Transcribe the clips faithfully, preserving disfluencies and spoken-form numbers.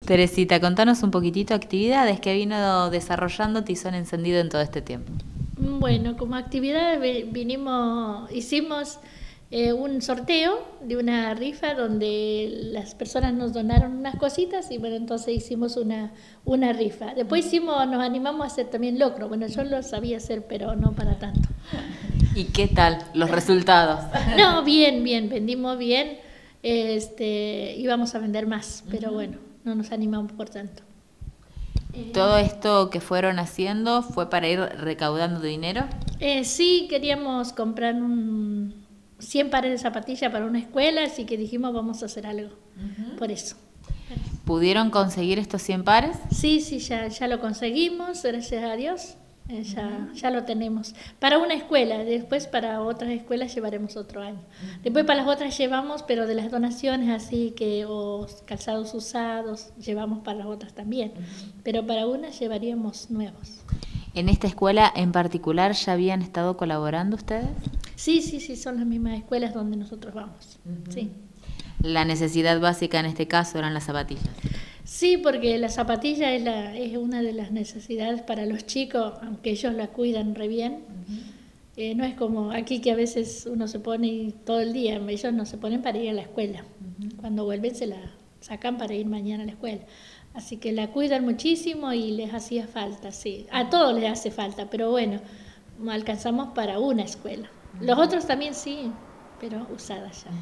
Teresita, contanos un poquitito actividades que vino desarrollando Tizón Encendido en todo este tiempo. Bueno, como actividad vinimos, hicimos eh, un sorteo de una rifa donde las personas nos donaron unas cositas y bueno, entonces hicimos una, una rifa. Después hicimos, nos animamos a hacer también locro. Bueno, yo lo sabía hacer, pero no para tanto. ¿Y qué tal los resultados? No, bien, bien, vendimos bien, este, íbamos a vender más, pero bueno, no nos animamos por tanto. ¿Todo esto que fueron haciendo fue para ir recaudando dinero? Eh, sí, queríamos comprar un cien pares de zapatillas para una escuela, así que dijimos vamos a hacer algo uh-huh. por eso. ¿Pudieron conseguir estos cien pares? Sí, sí, ya, ya lo conseguimos, gracias a Dios. Eh, ya, ya lo tenemos. Para una escuela, después para otras escuelas llevaremos otro año. Después para las otras llevamos, pero de las donaciones así que, o calzados usados, llevamos para las otras también. Pero para unas llevaríamos nuevos. ¿En esta escuela en particular ya habían estado colaborando ustedes? Sí, sí, sí, son las mismas escuelas donde nosotros vamos. Uh-huh. Sí. La necesidad básica en este caso eran las zapatillas. Sí, porque la zapatilla es, la, es una de las necesidades para los chicos, aunque ellos la cuidan re bien. Uh-huh. eh, no es como aquí que a veces uno se pone todo el día, ellos no se ponen para ir a la escuela. Uh-huh. Cuando vuelven se la sacan para ir mañana a la escuela. Así que la cuidan muchísimo y les hacía falta, sí. A todos les hace falta, pero bueno, alcanzamos para una escuela. Los otros también sí, pero usadas ya.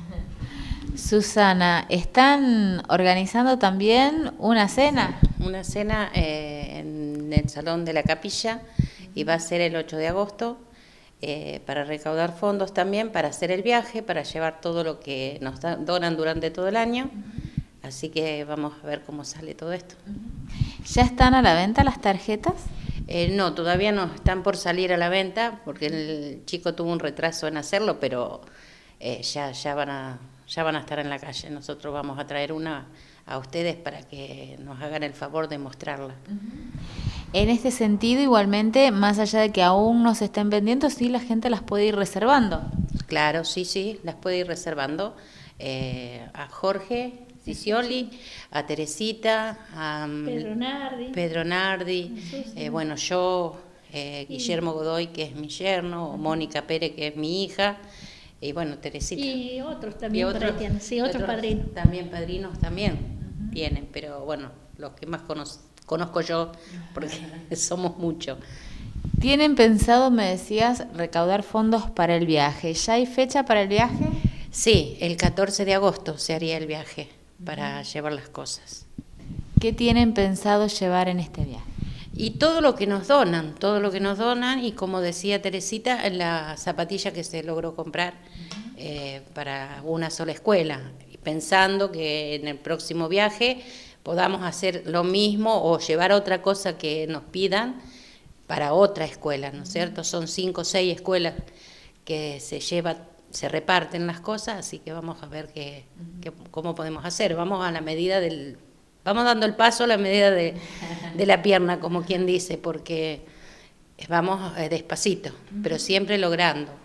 Susana, ¿están organizando también una cena? Una cena eh, en el Salón de la Capilla y va a ser el ocho de agosto eh, para recaudar fondos también, para hacer el viaje, para llevar todo lo que nos da, donan durante todo el año. Así que vamos a ver cómo sale todo esto. ¿Ya están a la venta las tarjetas? Eh, no, todavía no están por salir a la venta porque el chico tuvo un retraso en hacerlo, pero eh, ya, ya van a... ya van a estar en la calle. Nosotros vamos a traer una a ustedes para que nos hagan el favor de mostrarla. En este sentido, igualmente, más allá de que aún no se estén vendiendo, sí la gente las puede ir reservando. Claro, sí, sí, las puede ir reservando. Eh, a Jorge Cicioli, a Teresita, a Pedro Nardi, Pedro Nardi eh, bueno, yo, eh, Guillermo Godoy, que es mi yerno, o Mónica Pérez, que es mi hija, y bueno, Teresita. Y otros también, y otros, por ahí tienen, sí, otros, otros padrinos. También padrinos también uh-huh. tienen, pero bueno, los que más cono conozco yo, porque somos muchos. ¿Tienen pensado, me decías, recaudar fondos para el viaje? ¿Ya hay fecha para el viaje? Sí, el catorce de agosto se haría el viaje para uh-huh. llevar las cosas. ¿Qué tienen pensado llevar en este viaje? Y todo lo que nos donan, todo lo que nos donan, y como decía Teresita, la zapatilla que se logró comprar uh-huh. eh, para una sola escuela, pensando que en el próximo viaje podamos hacer lo mismo o llevar otra cosa que nos pidan para otra escuela, ¿no es uh-huh. cierto? Son cinco o seis escuelas que se lleva, se reparten las cosas, así que vamos a ver qué, uh-huh. qué, cómo podemos hacer, vamos a la medida del... Vamos dando el paso a la medida de, de la pierna, como quien dice, porque vamos despacito, pero siempre logrando.